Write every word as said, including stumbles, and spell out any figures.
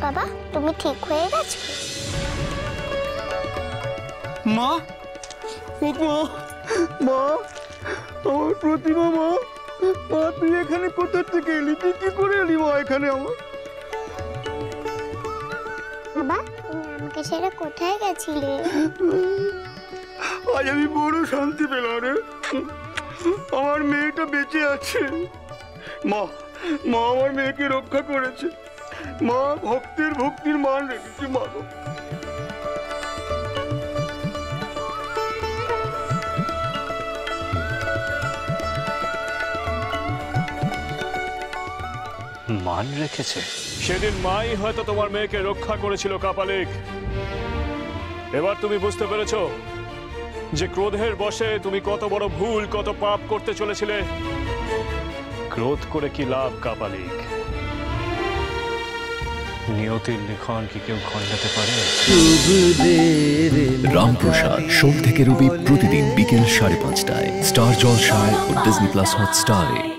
বাবা, তুমি ঠিক হয়ে গেছো? মা, মা, মা, আমার প্রতিমা, মা, মা তুই এখানে কোথা থেকে এলি? তুই কি করে এলি মা এখানে? আমার বাবা, তুমি আমাকে ছেড়ে কোথায় গেছিলে? আজ আমি বড় শান্তি পেলাম রে, আমার মেয়েটা বেঁচে আছে। মা, মা আমার মেয়েকে রক্ষা করেছে। মা ভক্তের ভক্তির মান রেখেছে। মা মান রেখেছে? সেদিন মাই হয়তো তোমার মেয়েকে রক্ষা করেছিল কাপালিক। এবার তুমি বুঝতে পেরেছো যে ক্রোধের বশে তুমি কত বড় ভুল, কত পাপ করতে চলেছিলে। ক্রোধ করে কি লাভ কাপালিক? নিয়তির লিখন কি কেউ খণ্ডাতে পারে? রামপ্রসাদ সোম থেকে রবি প্রতিদিন বিকেল সাড়ে পাঁচটায় স্টার জলসায় ও ডিজনি প্লাস হটস্টারে।